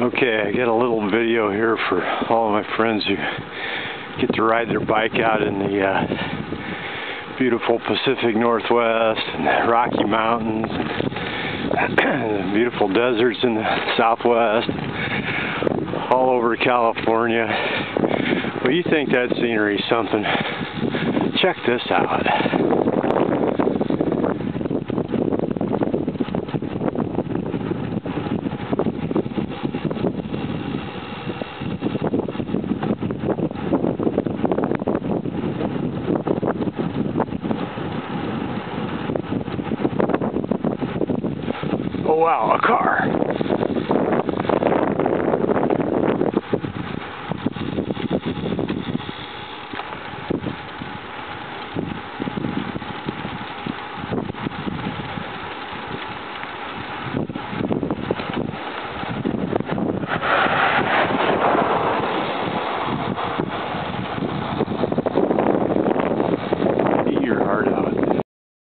Okay, I got a little video here for all of my friends who get to ride their bike out in the beautiful Pacific Northwest and the Rocky Mountains and beautiful deserts in the Southwest, all over California. Well, you think that scenery is something? Check this out.